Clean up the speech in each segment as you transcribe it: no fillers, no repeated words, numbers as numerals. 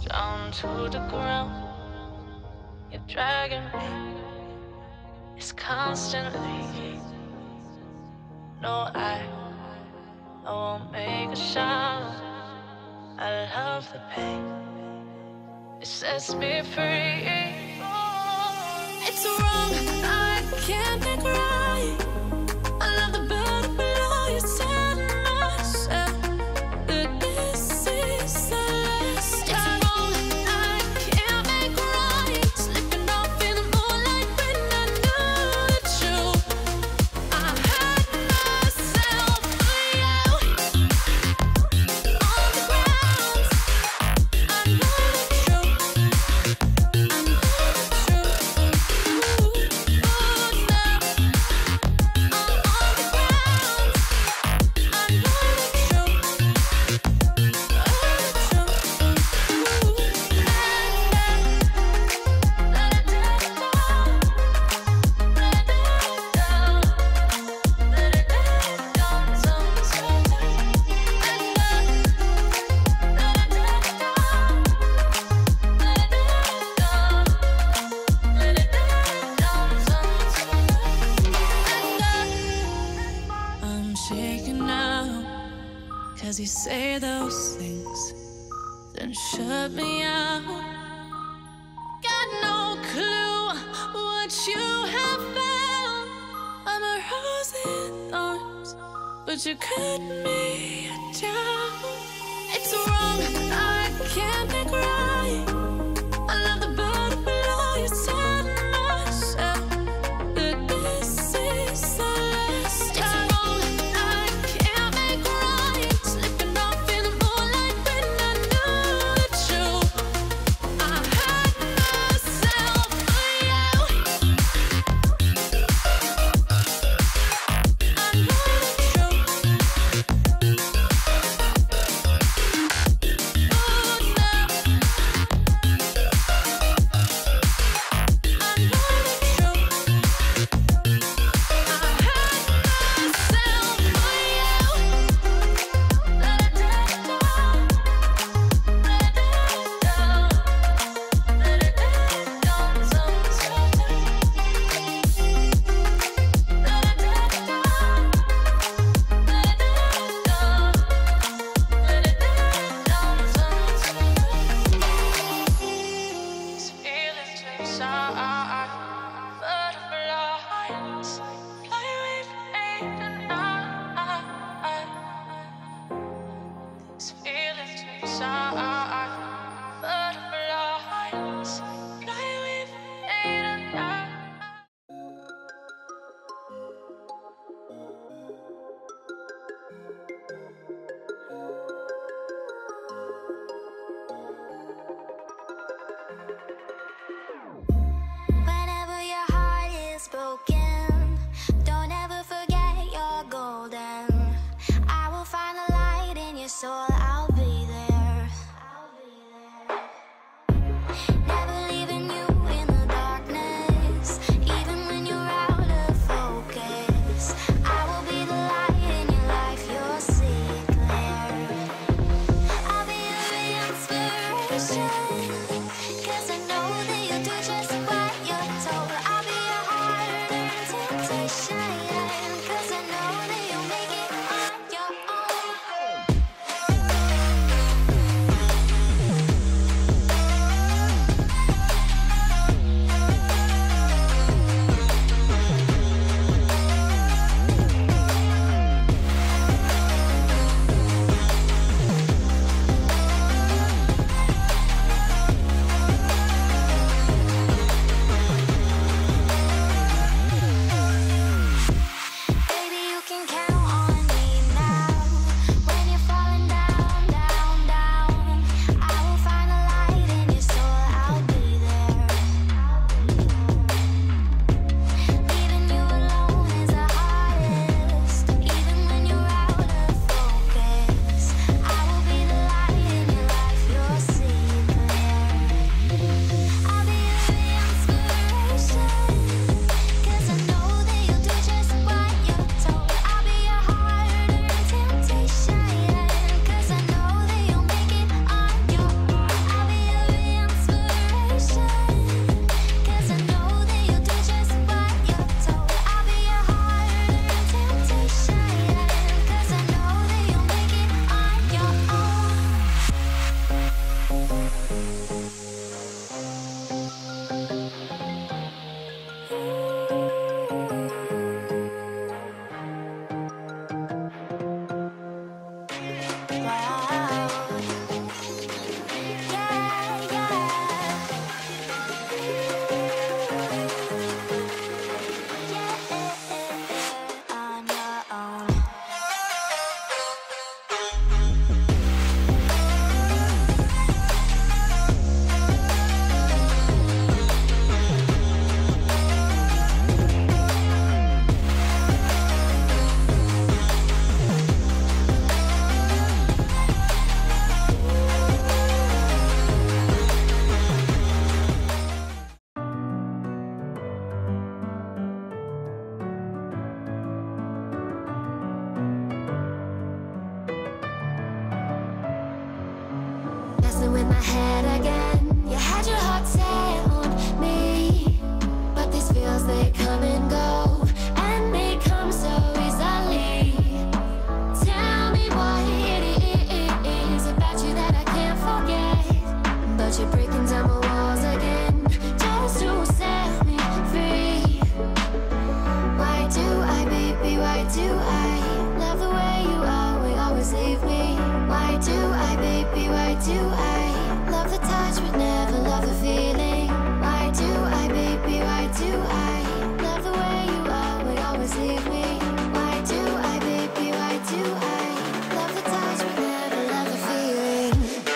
down to the ground. You're dragging me, it's constantly. No, I won't make a sound. I love the pain, it sets me free. It's wrong, I can't think right. I love the bird below you, said myself that this is the last time. It's wrong, I can't make right. Slipping off in the moonlight when I knew the truth. I had myself for you. On the ground, I know the truth. I know the truth. Ooh, now I'm on the ground. I know the truth. I'm shaking now, 'cause you say those things, then shut me out. Got no clue what you have found. I'm a rose in thorns, but you cut me down. It's wrong, I can't think right. I love the bird below you, said myself that this is the last time. It's wrong, I can't make right. Slipping off in the moonlight when I knew the truth. I had myself for you. I know the truth. Ooh, now I know the Whenever your heart is broken, don't ever forget you're golden. I will find a light in your soul, I'll be there. Never leaving you in the darkness, even when you're out of focus. I will be the light in your life, you'll see it clear. I'll be your inspiration, 'cause I know that you'll do just what you're told. I'll be your hard-earned temptation, 'cause I know that you'll make it on your own. my head again. You had your heart set on me, but these feels, they come and go, and they come so easily. Tell me what it is about you that I can't forget, but you're breaking down my walls again just to set me free. Why do I, baby, why do I love the way you always leave me? Why do I, baby, why do I love the touch but never love the feeling? Why do I, baby, why do I love the way you always leave me? Why do I, baby, why do I love the touch but never love the feeling?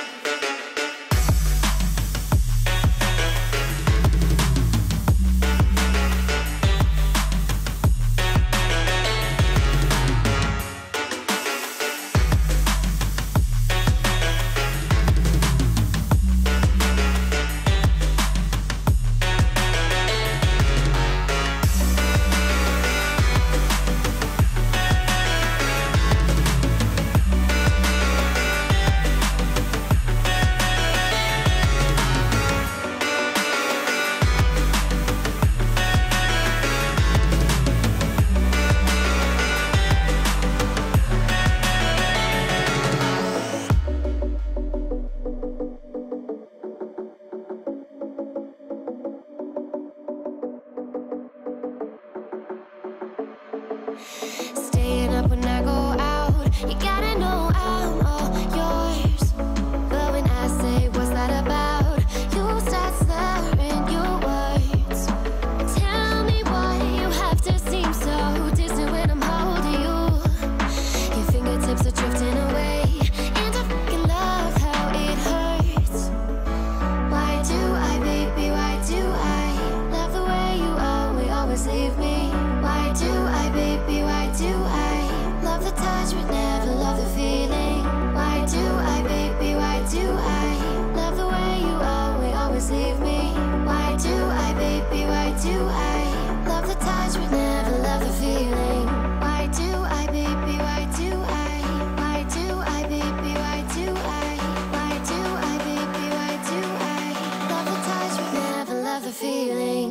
Staying up when I go out, you gotta know I'm all yours. But when I say what's that about, you start slurring your words. Tell me why you have to seem so distant when I'm holding you. Your fingertips are drifting away, and I fucking love how it hurts. Why do I, baby, why do I love the way you always leave me? Why do I, baby, why do I love the touch but never love the feeling? Why do I, baby, why do I love the way you always leave me? Why do I, baby, why do I love the touch but never love the feeling? Why do I, baby, why do I? Why do I, baby, why do I? Why do I, baby, why do I love the touch but never love the feeling?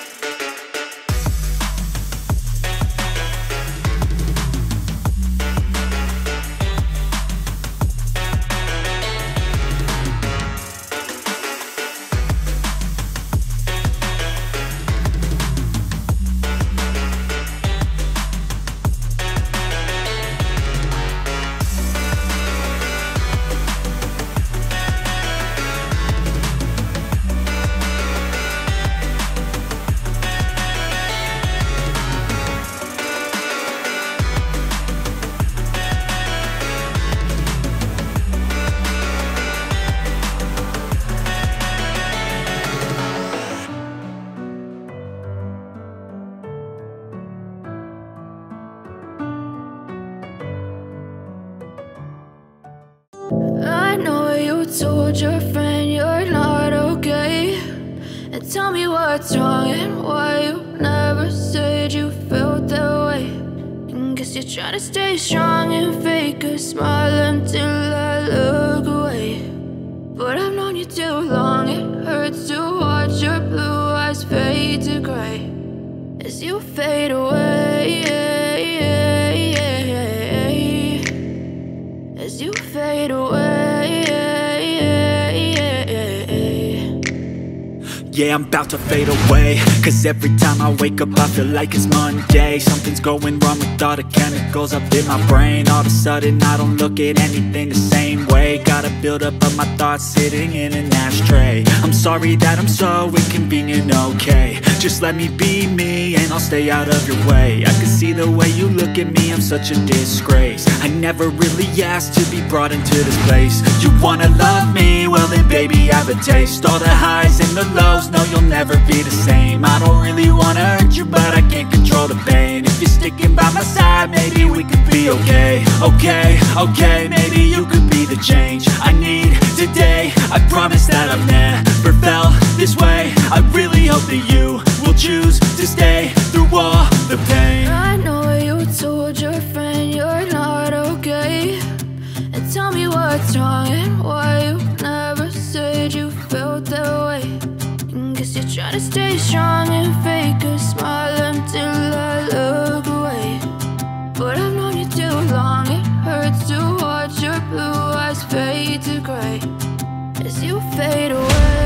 I know you told your friend you're not okay, and tell me what's wrong and why you never said you felt that way. And guess you're trying to stay strong and fake a smile until I look away. But I've known you too long, it hurts to watch your blue eyes fade to gray as you fade away, as you fade away. Yeah, I'm about to fade away, cause every time I wake up I feel like it's Monday. Something's going wrong with all the chemicals up in my brain. All of a sudden I don't look at anything the same way. Got a buildup of my thoughts sitting in an ashtray. I'm sorry that I'm so inconvenient, okay. Just let me be me and I'll stay out of your way. I can see the way you look at me, I'm such a disgrace. I never really asked to be brought into this place. You wanna love me? Well then baby, have a taste. All the highs and the lows, no, you'll never be the same. I don't really wanna hurt you, but I can't control the pain. If you're sticking by my side, maybe we could be okay. Okay, maybe you could be the change I need today. I promise that I've never felt this way. I really hope that you will choose to stay through all the pain. I know you told your friend you're not okay, and tell me what's wrong and why you never said I stay strong and fake a smile until I look away. But I've known you too long, it hurts to watch your blue eyes fade to gray as you fade away.